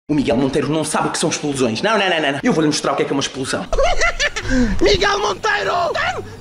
O Miguel Monteiro não sabe o que são explosões. Não. Eu vou-lhe mostrar o que é uma explosão. Miguel Monteiro!